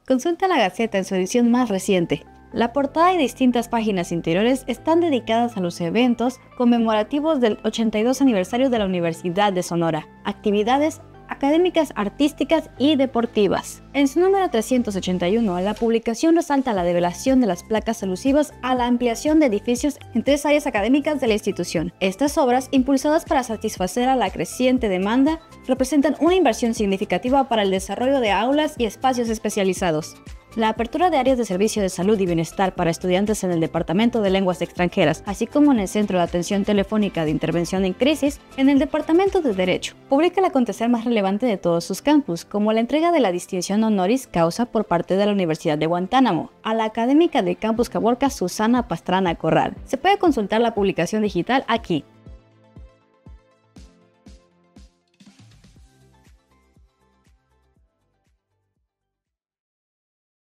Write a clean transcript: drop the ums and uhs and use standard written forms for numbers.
Consulta la Gaceta en su edición más reciente. La portada y distintas páginas interiores están dedicadas a los eventos conmemorativos del 82 aniversario de la Universidad de Sonora, actividades académicas, artísticas y deportivas. En su número 381, la publicación resalta la develación de las placas alusivas a la ampliación de edificios en 3 áreas académicas de la institución. Estas obras, impulsadas para satisfacer a la creciente demanda, representan una inversión significativa para el desarrollo de aulas y espacios especializados. La apertura de áreas de servicio de salud y bienestar para estudiantes en el Departamento de Lenguas Extranjeras, así como en el Centro de Atención Telefónica de Intervención en Crisis, en el Departamento de Derecho, publica el acontecer más relevante de todos sus campus, como la entrega de la distinción honoris causa por parte de la Universidad de Guantánamo a la académica del Campus Caborca Susana Pastrana Corral. Se puede consultar la publicación digital aquí.